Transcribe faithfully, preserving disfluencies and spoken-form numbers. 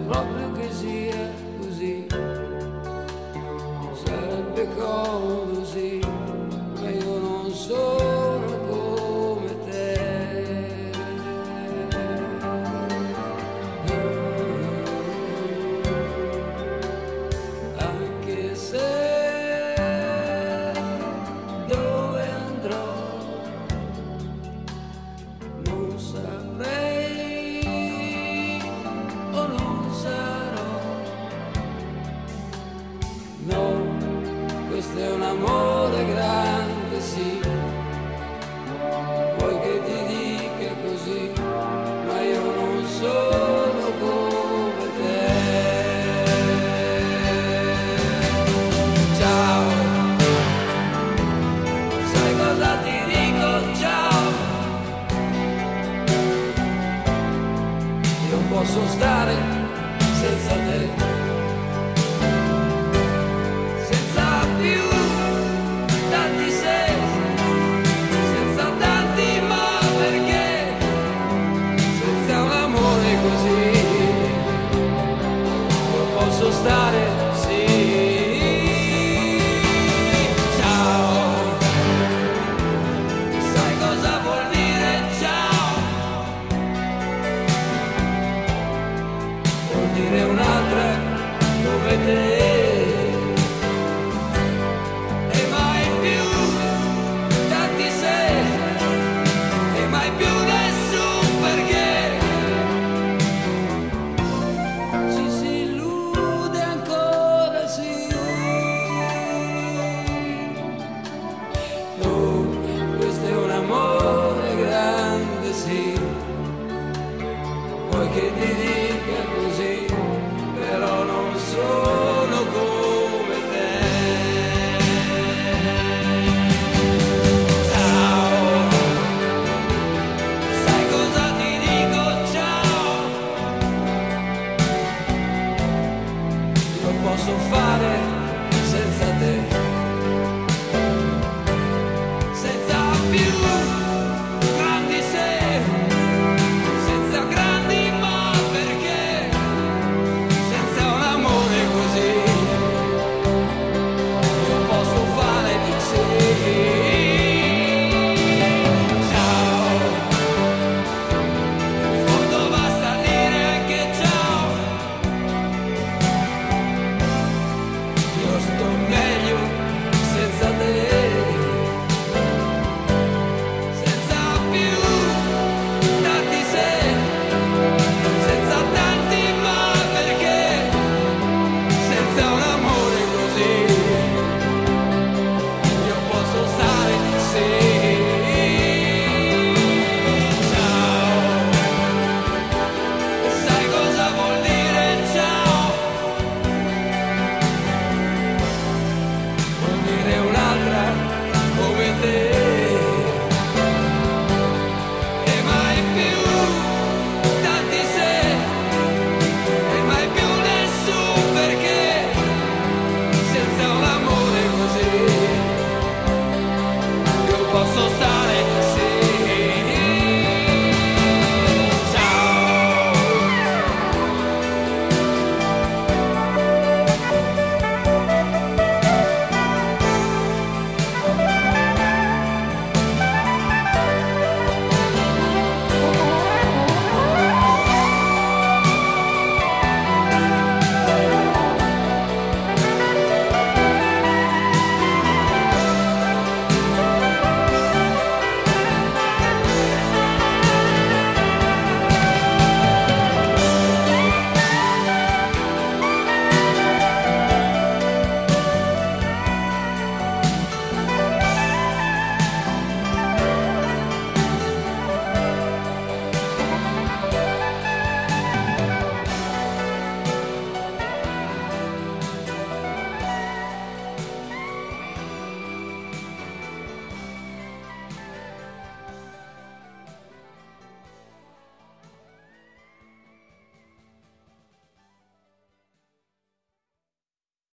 proprio che sia così. Sarebbe comodo sì, ma io non sono come te. Anche se dove andrò non saprei o non sarò. No, questo è un amore grande, sì. Vuoi che ti dica così, ma io non sono come te. Ciao, sai cosa ti dico? Ciao, io posso stare senza te. Posso stare, sì. Ciao, sai cosa vuol dire ciao? Vuol dire un'altra come te. E mai più tanti se, e mai più nessun perché. Ci si illude ancora, sì. Oh, questo è un amore grande, sì. Vuoi che ti dica così, però non sono come te. Ciao, sai cosa ti dico? Ciao, io posso fare